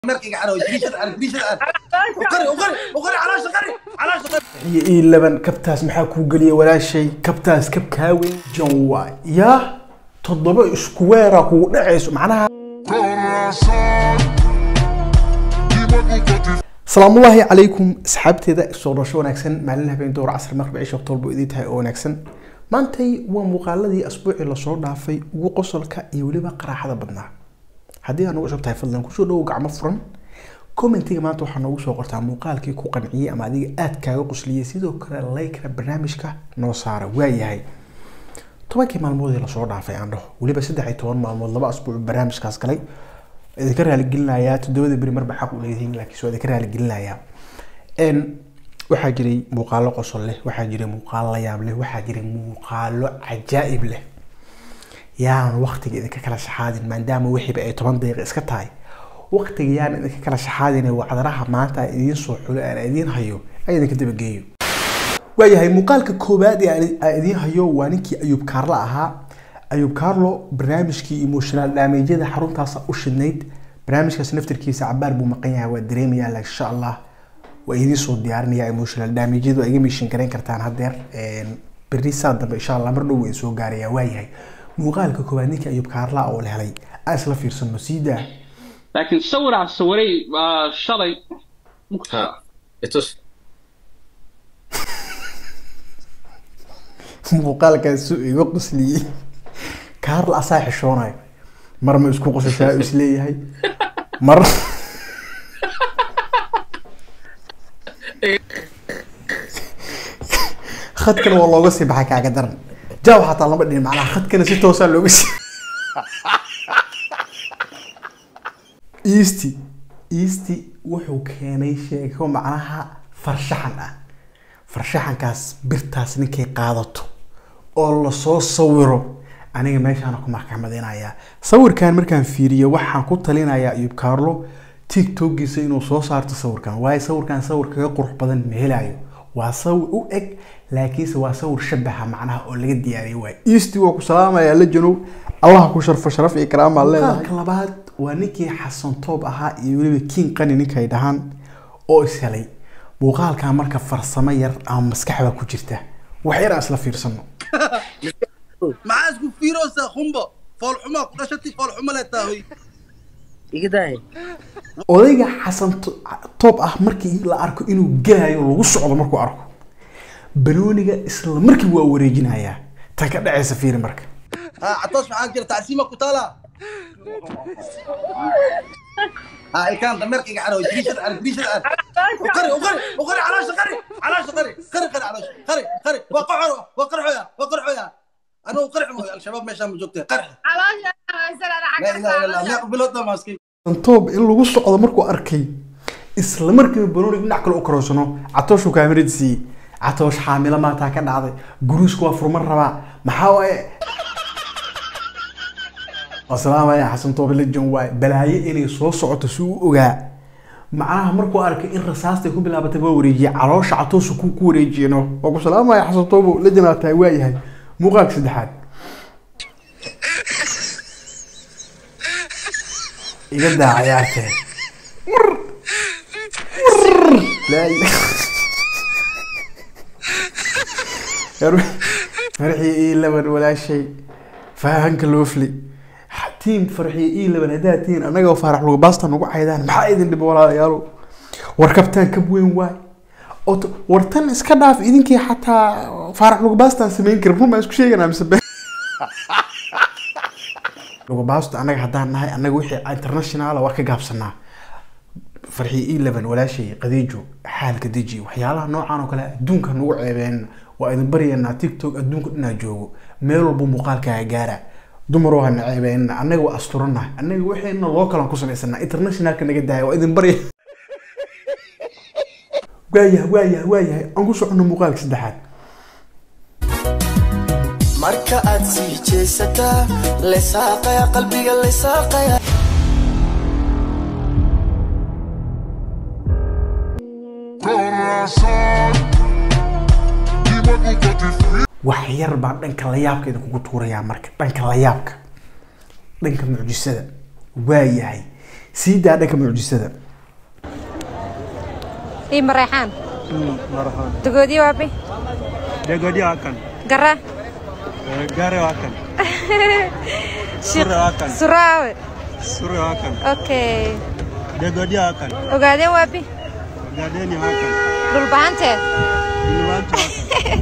مركي على بريشة وقري على شقري إيه لبن كبتاس محاكو قلي ولا شيء كبتاس كبكاوي جوا يا تضرب سكويرك ونعيس معناها السلام الله عليكم أصحابتي ذا الصورة شو ناكسن معلنا بين دور عصر المغرب عيش وقتل بإيديتها أو ناكسن maantay waa muuqaaladii asbuucii la soo dhaafay ugu qosolka iyo waliba qaraxada badnaa hadii aan ugu shabtahay fadlan ku soo dhaw gacmo furan commentiga maanta waxaan ugu soo qortaa muuqaalkii ku qanciyay ama adiga aad kaaga qosliyay sidoo kale like barnaamijka noo saara waayahay tobankii maalmood la soo dhaafay aan dhaho waliba 13 maalmood laba asbuuc barnaamijkaas galay idinka raali gelinayaa todobada bari marba xaq u leeyihiin laakiin soo idinka raali gelinayaa waxaa jiray muuqaalo qosol leh waxaa jiray muuqaalo la yaab leh waxaa jiray muuqaalo cajaa'ib leh yaan waqtiga idinka kala shaxaadin maadaama wixiiba ay 10 daqiiqo iska tahay waqtiga yaan idinka kala shaxaadin wacdaraha maanta idin soo xulo aan idin hayo ay idinka daba geeyo waayahay muuqaalka koobaad ee idin hayo waa ninkii Ayub Carlo ahaa Ayub Carlo barnaamijkii emotional damage-da xaruntaas u shidnayd barnaamijkaas naftirkiisa cabaar buu maqan yahay waa dareemayaa insha Allah وإذا صوت ديارنا يا emotional damage إذا أيام يشين كرين كرتان هدير بريسات دب إن شاء الله مرنو ويسوق جاريا وايهاي مقال كوبانيك أيوب كارلا أول هلي أصلا في رسم مسيدة لكن صور على الصوري شري ها اتوس مقال كسوق يقص لي كارلا أصاح شوناي مرة ما يسكو قصة شاء لي هاي مرة خد كان والله قصي بحكي على قدرنا جاو حتى الله بدي معنا خد كان ستة وصل له بس إيستي وحو كان يشيك هو معناها فرشحن كاس برتاس نكي قادته الله صوره أنا ماشي أنا كم محكمة دينا يا صور كان مركان فيريا وحن كنت لنا يا أيوب كارلو تيك توك جيسينو صار تصور كان واي صور كان قروح بدن مهلايو وصور وإك لكن سوى صور شبهها معناها اللي قد يعني واي يستوى كسلامة يا لجنو الله كشرف شرف إكرام الله كلابات ونيكي حسن طوب أها يقولي كين قني نيكي دهان أو إسهالي وقال كان مركب فرصمير أو مسكحة كوجرته وحيرا أصلا في رسمه معازكو فيروسا خنبا فول حما قشتي فول حما لا تاهي إيجاي odayga xasan top ah markii la arko inuu galayo lagu socdo markuu arko banooniga isla markii waa wareejinaya tan ka dhacaysa fiir marka عطاش معاك جرى تعسيمة كتالا هاي كان مركي على بريشة وقري على شقري قري وقرحوا يا أنا وقرحوا الشباب ماشي عم جوكتين قرح لا لا لا لا بلوطة ماسكين طوب in lagu socdo markuu arkay isla markii banooniga dhinac kale u karoosano Catoosh kaamiradiisii Catoosh xaamila maanta ka dhacday guruusku waa furman raba maxaa waaye asalaama ya xasan toob la janwaay balaaye inay soo socoto si uu ogaa macnaha markuu arkay in rasaasta ku bilaabatay waa wareejiyay caloosha Catoosh ku wareejiyano oo salaama ya xasan toob la janaatay waayahay muuqaalka saddexaad يقدر عياته لا فرحي لبن ولا شيء فهنك الوفلي حتيم فرحي لبن هداتين انا جو فرح لو باستا نوغو عيدان ما ايدن دب ولا يالو وركبتان كبوين واي ورتن اسكا داف idinki حتى فرح لو باستا سمين كربو ما اسكو شيغنا مسبه لو باست أنا هدان نهاي أنا وحي international وارك جابسنا فرحي 11 ولا شيء قديجو حال قديجي وحيالها نوعان وكلا دون كان نوع بين وإذا بري أن تيك توك دون كنا جوجو ميرو بمقال كجارة دمروها نعيبين أنا وأسطورنا أنا وحي إنه local كوسنا سنة international كنا جدها وإذا بري وايه أنقص عنه مقال سدحات marka aad sii jeesata leesaqaya qalbiga leesaqaya wax yar baa dhanka la yaabka idin kugu tuuraya marka dhanka la yaabka dhanka mucjisada waayahay سيدا دك معجزة إيه مريحان مرحبا تقولي وابي دغدي akan قرة gare akan sura akan سراوي sura akan أوكي degodi akan وقاعدين وابي gadeni akan دول بانته diluantu akan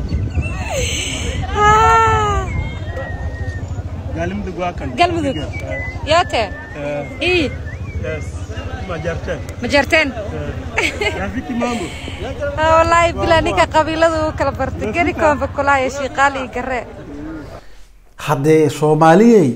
galim dugu akan قلب ذوق ياته إيه yes majarten مجرتين rafiki mambo والله بلا نيكا قبيلة كلا برتقالي كون بكلا يا شيقالي قرة حد صومالي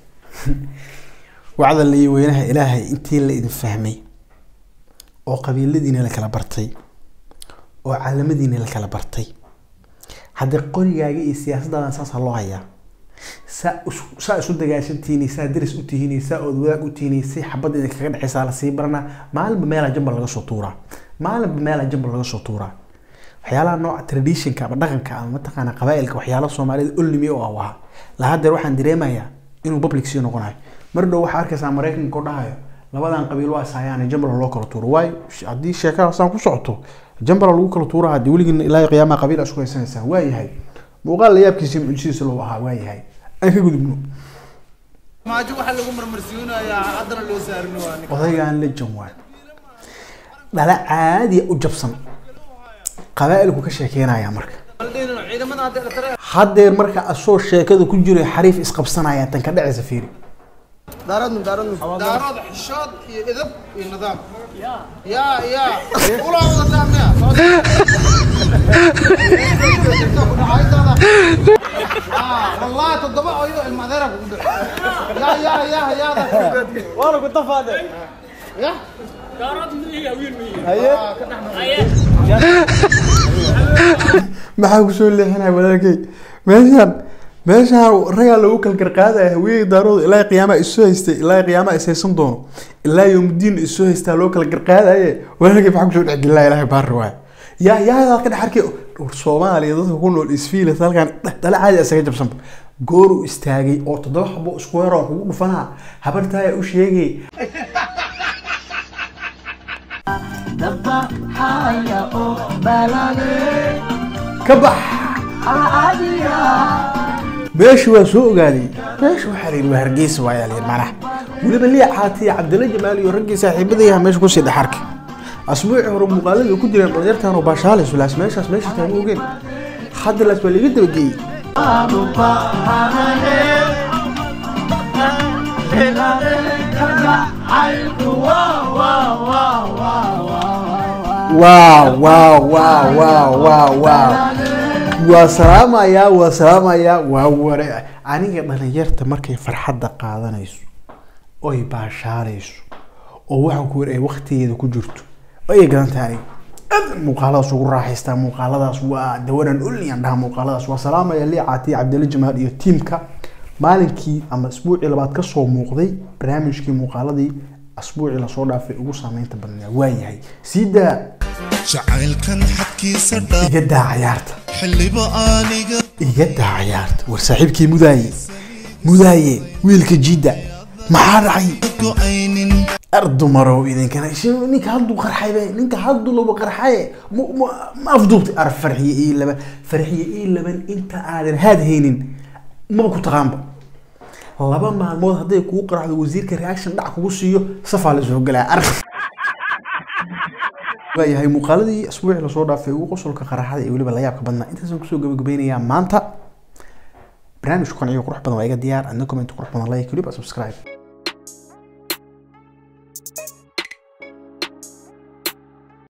وعد اللي وينها إلهي أنتي اللي إذن فهمي أو قبيل الذين لك لبرتي أو علم الذين لك لبرتي حد قرية السياسة ده أساس الله هيا سا سود جاشنتيني سا درس أتيني سا أذواق أتيني سي حبض إنك كذا حسالة سيبرنا مال بميل جنب لغة سطورة مال بميل جنب لغة سطورة وحيالا نوع تراديشن كابا دقن كابا متقانا قبائلك وحيالا الصومالي اللي ميو أوها لهذا روح عند ريمايا إنه بابليك سيو نقولها مرة واحد أركز على مريكن كودها لبعض عن قبيل واس يعني جنب لغة سطورة واي عدي شيكا أصلا كوسعته جنب لغة سطورة هدي ولي إن إلهي قيامة قبيل أشوي سنة واي هاي وقال لي يبكي سيم الجيس اللي وها واي هاي أنا كقول ابنه ما جو حل عمر مرسيونا يا عذر اللي سارنواني وضيق عن للجموال لا عادي وجبصن قبائلك كشيكينا يا مرك حد مرك أصور شيكده كل جري حريف إسقبصنا يا تنكدع يا سفيري دارد حشاد يذب النظام يا ولا نظام والله تضبع المعذرة يا والله كنت فاضي يا maxaa ku soo leexinay walaalkay meeshaan ragaa lagu kalgarqaadaya haweeney daarooda ilaa qiyaamaha isu haystay ilaa qiyaamaha is haysan doono ilaa yowmudiin isu haystaa loo kalgarqaadaye walaalkay maxaa kusoo dhex gelilaa ilaahay baari waay yaa ka dhex arkay Soomaaliya dadka ku nool isfiilas halkan dhala caadi isaga jabsanba gooru istaagay oo 7 xabo isku yar oo kugu dhufanaa habartaay u sheegay كبح بيش وسوق قالي بيش وحرير وهرقيس ويالي المرح ولما لي عاتي عبد الله جمالي ورقي صاحب ذي مش كوسي دحرك اسبوع هرب مقالد وكدر قدرت انا باشالس ولا اسمعش تاني وقين حد الاسبوع اللي قد بقي واو واو واو واو واو واو وسلام يا واو aniga dhalinyarta markay farxadda qaadanayso oo baashaarayso oo waxaan ku wareey waqtigeeda ku jirto ay garantaani muuqaaladaas ugu raaxaystaa muuqaaladaas waa dawaran ulliyan dhaha muuqaaladaas waa salaamaya li caati Cabdilla Jamaal iyo teamka maalinkii ama isbuucii labaad ka soo muuqday barnaamijkii muuqaaladii asbuucii la soo dhaafay ugu saameynta badnaa waayahay sida jacaylkan xadkiisa dhaaf iga daa ciyaarta xilliba aaniga iga daa ciyaarta war saaxiibkii mudaaye wiilka jidda maxaa dhacay go'aynin ardu marow idinkana ninka hadduu qarxay ninka hadduu laba qarxay ma afduubti arf farxiye laban inta aadan haynin ma ku taqaanba laba maalmood hadday kugu qarxdo wasiirka reaction dhac kugu siiyo safaa la soo galaa arf waayahay muuqaaladii asbuucii la soo dhaafay ugu qosolka qaraxada iyo waliba la yaabka badnaa intaasaan kusoo gabagabeynayaa maanta barnaamijku qanciyo qurux badan waa iga diyaar adna comment qurux badan like waliba subscribe